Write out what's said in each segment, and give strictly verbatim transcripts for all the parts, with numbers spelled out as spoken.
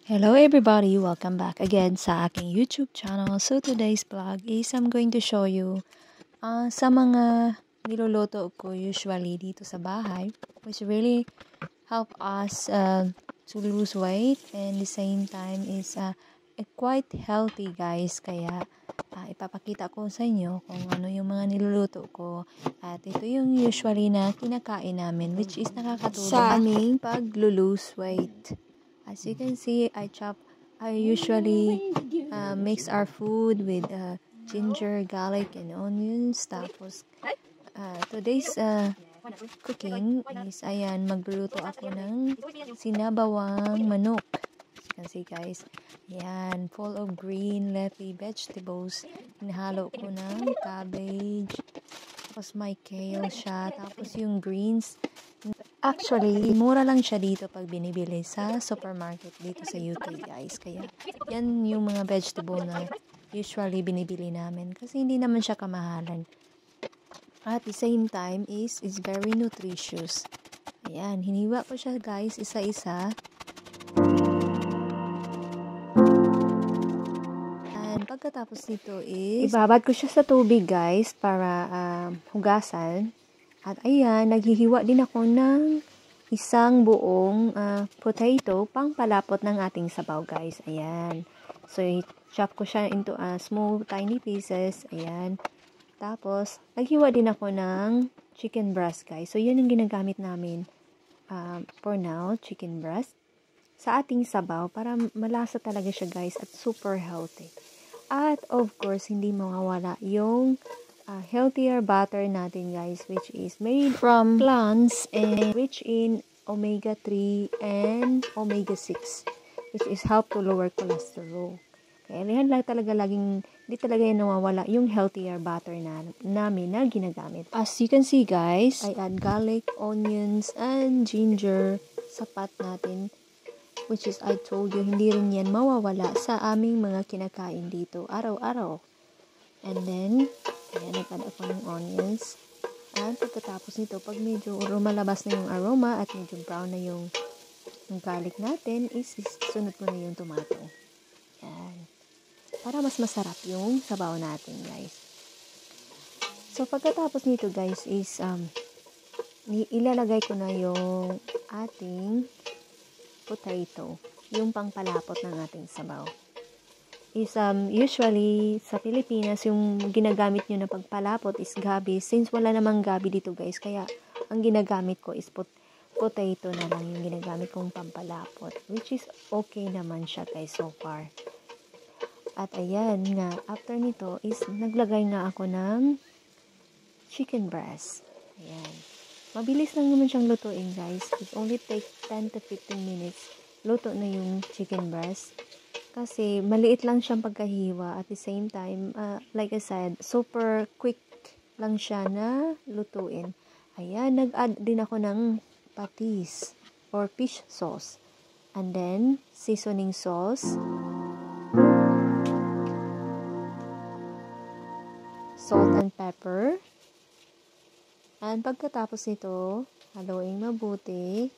Hello everybody! Welcome back again sa aking YouTube channel. So today's vlog is I'm going to show you uh, sa mga niluluto ko usually dito sa bahay, which really help us uh, to lose weight and the same time is uh, quite healthy guys. Kaya uh, ipapakita ko sa inyo kung ano yung mga niluluto ko at ito yung usually na kinakain namin, which is nakakatulong sa aming pag-lose weight. As you can see, I chop, I usually uh, mix our food with uh, ginger, garlic, and onions. Tapos, uh, today's uh, cooking is, ayan, magluluto ako ng sinabawang manok. As you can see guys, ayan, full of green leafy vegetables. Hinahalo ko ng cabbage. Tapos may kale siya. Tapos yung greens, actually, mura lang siya dito pag binibili sa supermarket dito sa U K guys. Kaya yan yung mga vegetable na usually binibili namin kasi hindi naman siya kamahalan. At the same time is is very nutritious. Ayan, hiniwa ko siya guys isa-isa. And pagkatapos nito is ibabad ko siya sa tubig guys para uh, hugasan. At ayan, naghihiwa din ako ng isang buong uh, potato pang palapot ng ating sabaw guys. Ayan. So, i-chop ko siya into uh, small tiny pieces. Ayan. Tapos, naghiwa din ako ng chicken breast guys. So, yun yung ginagamit namin uh, for now, chicken breast. Sa ating sabaw para malasa talaga siya guys at super healthy. At of course, hindi mawawala yung Uh, healthier butter natin guys, which is made from plants and rich in omega three and omega six, which is help to lower cholesterol. Kaya yan lang talaga laging, di talaga yan nawawala yung healthier butter na, namin na ginagamit. As you can see guys, I add garlic, onions, and ginger sa pot natin, which is I told you, hindi rin yan mawawala sa aming mga kinakain dito araw-araw. And then, ayan, nag-add ako ng onions. At pagkatapos nito, pag medyo lumalabas na yung aroma at medyo brown na yung, yung garlic natin, is, is sunod ko na yung tomato. Ayan. Para mas masarap yung sabaw natin, guys. So, pagkatapos nito, guys, is um, ilalagay ko na yung ating potato. Yung pangpalapot ng ating sabaw. Is um, usually sa Pilipinas yung ginagamit nyo na pagpalapot is gabi. Since wala namang gabi dito guys, kaya ang ginagamit ko is pot potato na lang yung ginagamit kong pampalapot, which is okay naman siya guys so far. At ayan nga, after nito is naglagay nga ako ng chicken breast. Ayan, mabilis lang naman siyang lutuin guys. It only take ten to fifteen minutes luto na yung chicken breast. Kasi maliit lang siyang pagkahiwa at the same time, uh, like I said, super quick lang siya na lutuin. Ayan, nag-add din ako ng patis or fish sauce. And then, seasoning sauce. Salt and pepper. And pagkatapos nito, haluin mabuti.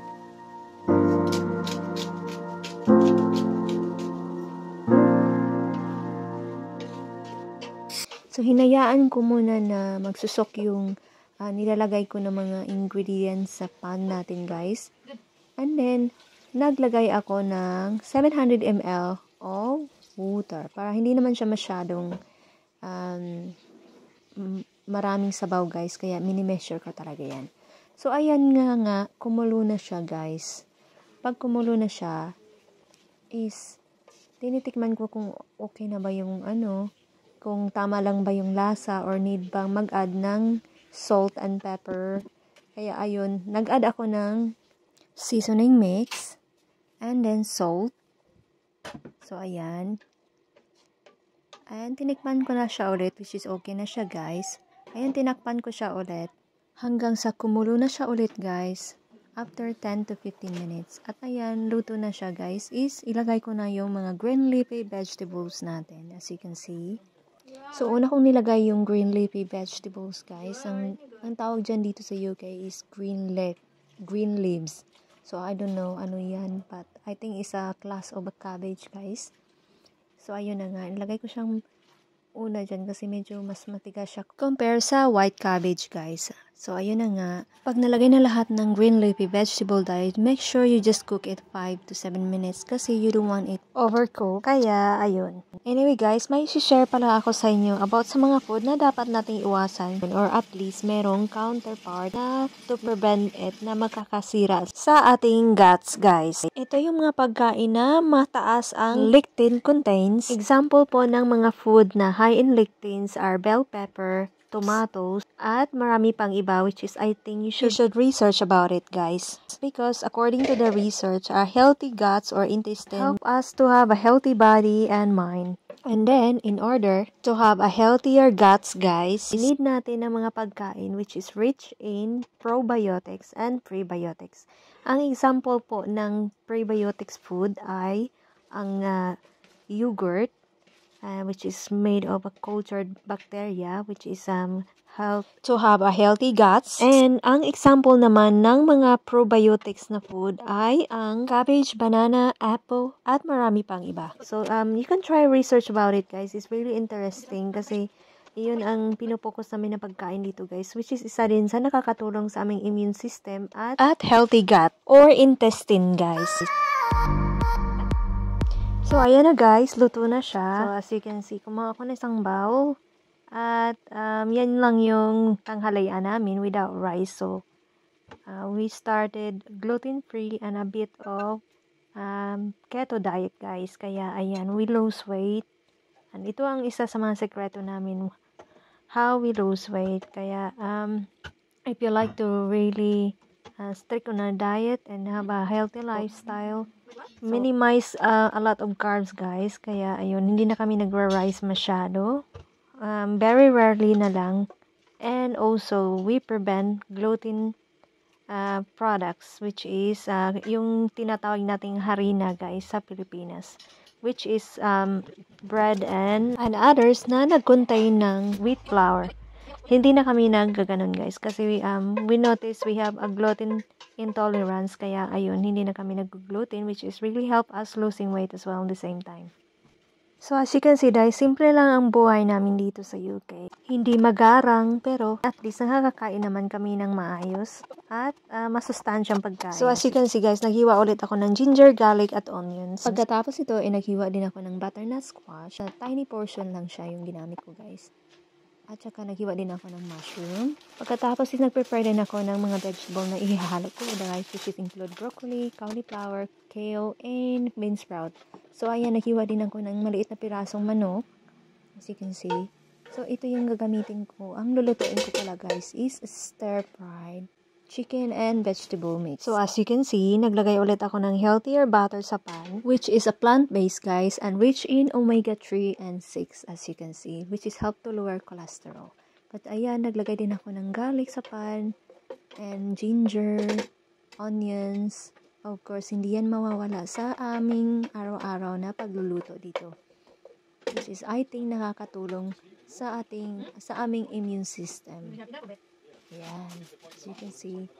So, hinayaan ko muna na magsusok yung uh, nilalagay ko ng mga ingredients sa pan natin, guys. And then, naglagay ako ng seven hundred milliliters of water para hindi naman siya masyadong um, maraming sabaw, guys. Kaya, mini-measure ko talaga yan. So, ayan nga nga, kumulo na siya, guys. Pag kumulo na siya, is, tinitikman ko kung okay na ba yung ano, kung tama lang ba yung lasa or need bang mag-add ng salt and pepper. Kaya ayun, nag-add ako ng seasoning mix and then salt. So ayan. And tinikman ko na siya ulit, which is okay na siya guys. Ayan, tinakpan ko siya ulit hanggang sa kumulo na siya ulit guys. After ten to fifteen minutes. At ayan, luto na siya guys. Is ilagay ko na yung mga green leafy vegetables natin. As you can see. So, una kong nilagay yung green leafy vegetables, guys. Ang, ang tawag dyan dito sa U K is green leaf, green leaves. So, I don't know ano yan, but I think it's a class of a cabbage, guys. So, ayun na nga. Nilagay ko siyang una dyan kasi medyo mas matigas siya compare sa white cabbage, guys. So, ayun na nga. Pag nalagay na lahat ng green leafy vegetable diet, make sure you just cook it five to seven minutes kasi you don't want it overcooked. Kaya, ayun. Anyway, guys, may share pala ako sa inyo about sa mga food na dapat nating iwasan or at least merong counterpart na to prevent it na makakasira sa ating guts, guys. Ito yung mga pagkain na mataas ang lectin contains. Example po ng mga food na high in lectins are bell pepper, tomatoes, at marami pang iba, which is I think you should, you should research about it, guys. Because according to the research, our healthy guts or intestine help us to have a healthy body and mind. And then, in order to have a healthier guts, guys, need natin ng mga pagkain which is rich in probiotics and prebiotics. Ang example po ng prebiotics food ay ang uh, yogurt, Uh, which is made of a cultured bacteria, which is um help to have a healthy guts. And ang example naman ng mga probiotics na food ay ang cabbage, banana, apple, at marami pang iba. So um you can try research about it, guys. It's really interesting kasi iyon ang pinopokus namin na pagkain dito, guys, which is isa din sa nakakatulong sa aming immune system at, at healthy gut or intestine, guys. So, ayan na guys, luto na siya. So, as you can see, kumuha ako ng isang bowl. At, um, yan lang yung tanghalian namin without rice. So, uh, we started gluten-free and a bit of um, keto diet, guys. Kaya, ayan, we lose weight. And ito ang isa sa mga sekreto namin, how we lose weight. Kaya, um, if you like to really uh, stick on a diet and have a healthy lifestyle, minimize uh, a lot of carbs, guys. Kaya ayun, hindi na kami nagra-rice masyado. Um, very rarely na lang. And also, we prevent gluten uh, products, which is uh, yung tinatawag nating harina, guys, sa Pilipinas. Which is um, bread and, and others na nag-contain ng wheat flour. Hindi na kami naggaganon, guys, kasi um, we notice we have a gluten intolerance, kaya ayun, hindi na kami nag-gluten, which is really help us losing weight as well at the same time. So as you can see, guys, simple lang ang buhay namin dito sa U K. Hindi magarang, pero at least nakakakain naman kami ng maayos at uh, masustansyang pagkain. So as you can see, guys, naghiwa ulit ako ng ginger, garlic, at onions. Pagkatapos ito, eh, naghiwa din ako ng butternut squash. Na tiny portion lang siya yung ginamit ko, guys. At saka naghiwa din ako ng mushroom. Pagkatapos is nag-prepare din ako ng mga vegetable na ihahalo ko with the rice, which is include broccoli, cauliflower, kale, and bean sprout. So ayan, naghiwa din ako ng maliit na pirasong manok. As you can see. So ito yung gagamitin ko. Ang lulutuin ko pala, guys, is stir-fried chicken and vegetable mix. So as you can see, naglagay ulit ako ng healthier butter sa pan, which is a plant-based, guys, and rich in omega three and six, as you can see, which is help to lower cholesterol. But ayan, naglagay din ako ng garlic sa pan, and ginger, onions. Of course, hindi yan mawawala sa aming araw-araw na pagluluto dito. Which is, I think, nakakatulong sa ating, sa aming immune system. Ayan. As you can see,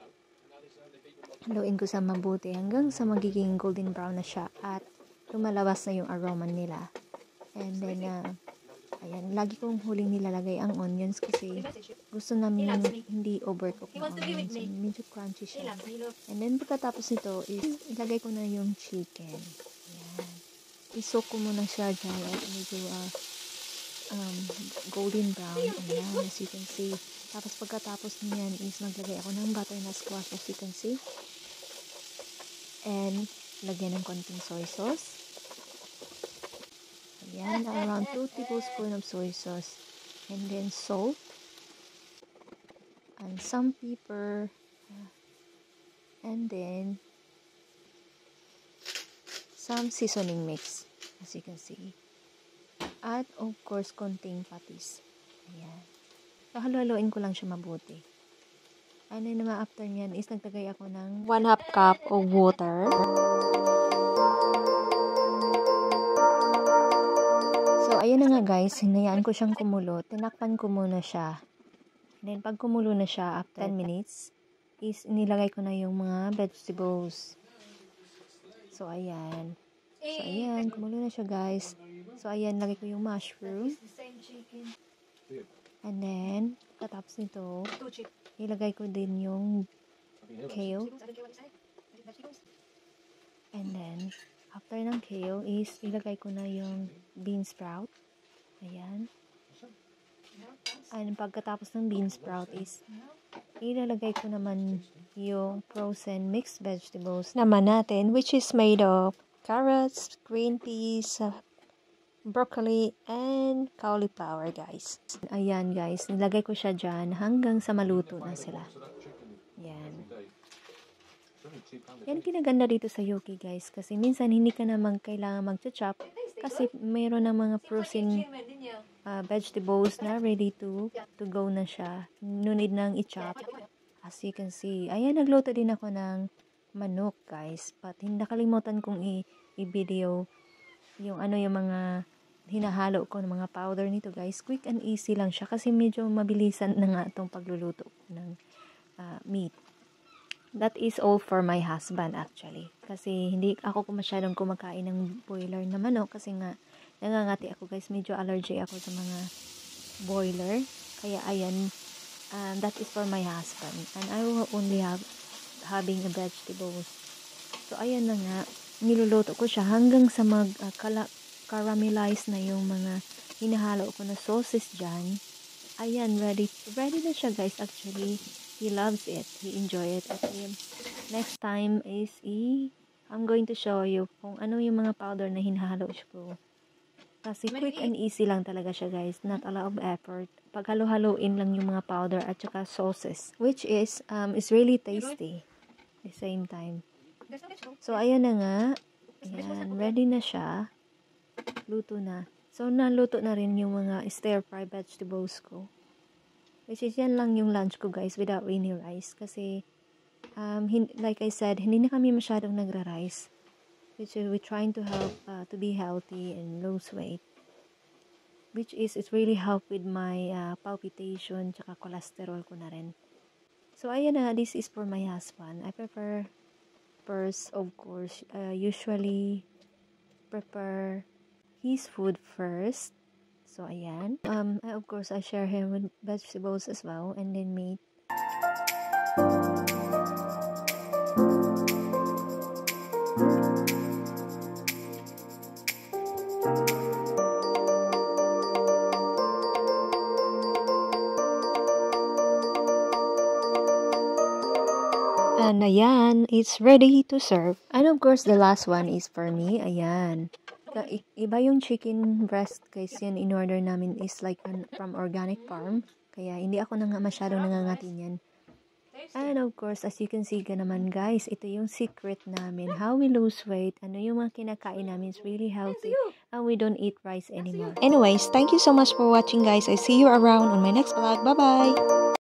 haluin ko sa mabuti hanggang sa magiging golden brown na siya at lumalabas na yung aroma nila. And then, uh, ayan, lagi kong huling nilalagay ang onions kasi gusto namin hindi overcook ng onions. So, medyo crunchy siya. And then, pagkatapos nito, is, ilagay ko na yung chicken. Ayan. Isok ko muna siya dyan at medyo uh, um, golden brown. Ayan, as you can see. Tapos pagkatapos niyan is maglagay ako ng butternut squash, as you can see. And lagyan ng konting soy sauce. Ayan, around two tablespoons of soy sauce. And then salt. And some pepper. And then some seasoning mix, as you can see. At of course, konting patis. Ayan. So, halo-haloin ko lang siya mabuti. And then naman after nyan is nagtagay ako ng one half cup of water. So, ayun na nga guys. Hinayaan ko siyang kumulo. Tinakpan ko muna siya. And then, pag kumulo na siya after ten minutes, is nilagay ko na yung mga vegetables. So, ayan. So, ayan. Kumulo na siya, guys. So, ayan. Lagay ko yung mushroom. And then, katapos nito, ilagay ko din yung kale. And then, after ng kale is, ilagay ko na yung bean sprout. Ayan. And pagkatapos ng bean sprout is, ilalagay ko naman yung frozen mixed vegetables naman natin, which is made of carrots, green peas, uh, broccoli, and cauliflower, guys. Ayan, guys. Nilagay ko siya dyan hanggang sa maluto na sila. Yan. Yan kinaganda dito sa Yoki, guys. Kasi minsan hindi ka naman kailangan mag-chop kasi mayroon ng mga frozen uh, vegetables na ready to to go na siya. No need nang i-chop. As you can see, ayan, nagluto din ako ng manok, guys. But hindi nakalimutan kong i-video yung ano yung mga hinahalo ko ng mga powder nito, guys. Quick and easy lang siya kasi medyo mabilisan na nga itong pagluluto ng uh, meat. That is all for my husband actually. Kasi hindi ako masyadong kumakain ng boiler na manok kasi nga nangangati ako, guys. Medyo allergy ako sa mga boiler. Kaya ayan, uh, that is for my husband. And I will only have having a vegetables. So ayan na nga, niluluto ko siya hanggang sa mag uh, caramelize na yung mga hinahalo ko na sauces dyan. Ayan, ready ready na siya, guys. Actually, he loves it. He enjoy it. Okay. Next time is i I'm going to show you kung ano yung mga powder na hinahalo ko. Kasi quick and easy lang talaga siya, guys. Not a lot of effort. Paghalo-haloin lang yung mga powder at saka sauces, which is um is really tasty at the same time. So ayan na nga. Ayan, ready na siya. Luto na. So naluto na rin yung mga stir fry vegetables ko. Which is yan lang yung lunch ko, guys, without any rice. Kasi, um, like I said, hindi na kami masyadong nagra-rice. Which is, we're trying to help, uh, to be healthy and lose weight. Which is, it really help with my uh, palpitation, tsaka cholesterol ko na rin. So, ayan na, this is for my husband. I prefer, first, of course, uh, usually, prepare his food first. So, ayan. Um, of course, I share him with vegetables as well. And then meat. And ayan, it's ready to serve. And of course, the last one is for me. Ayan. Iba yung chicken breast, guys. Yan in order namin is like an, from organic farm. Kaya hindi ako nang masyadong nangangatin yan. And of course, as you can see ka naman, guys, ito yung secret namin. How we lose weight. Ano yung mga kinakain namin is really healthy. And we don't eat rice anymore. Anyways, thank you so much for watching, guys. I see you around on my next vlog. Bye-bye!